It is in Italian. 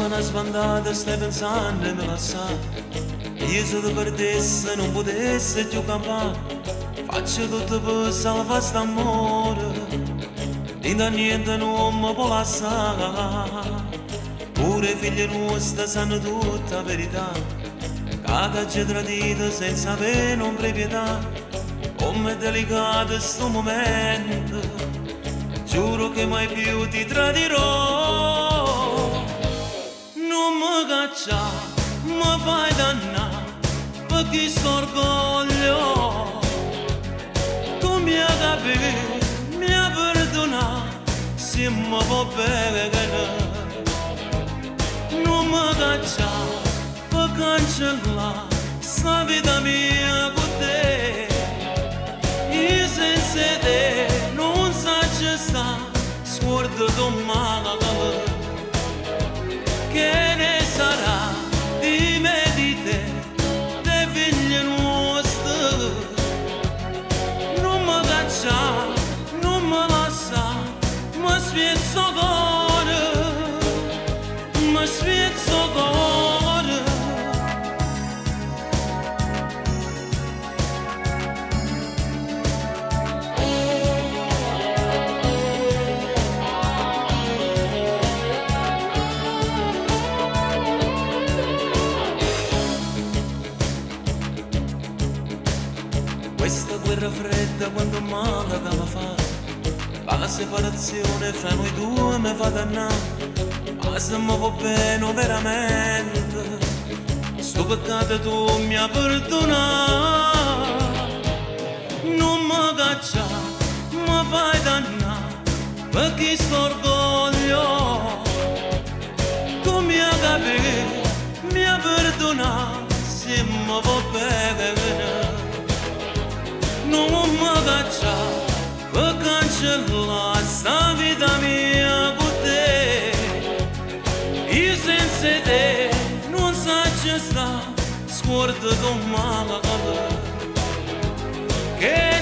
una sbandata stai pensando e me la sa. Io se ti perdessi non potessi più campare. Faccio tutto per salvare st'amore e da niente non mi può lasciare. Pure i figli nostri sanno tutta la verità, che ci tradito senza avere un proprietà. Come è delicato sto momento, giuro che mai più ti tradirò. Non mi caccia, mi fai dannare, perché sto orgoglio. Tu mi hai capito, mi hai perdonato, se mi può bene. Non mi caccia, per cancellare, sta vita mia con te. Io senza te non saggio sta, scordo domani che ne sarà di me e di te, dei figli nostri. Non mi caccia, non mi lascia, mi spezzo cuore, mi spezzo cuore. Questa guerra fredda quando male che mi fa, la separazione fra noi due mi fa dannare. Ma se mi va bene veramente, sto peccato tu mi hai perdonato. Non mi caccia, mi fai dannare, perché sto orgoglio. Tu mi hai capito, mi hai perdonato, se mi va bene. Non mi caccia, per cancellare sta vita mia con te. Io senza te non saggio sta, scordo domani che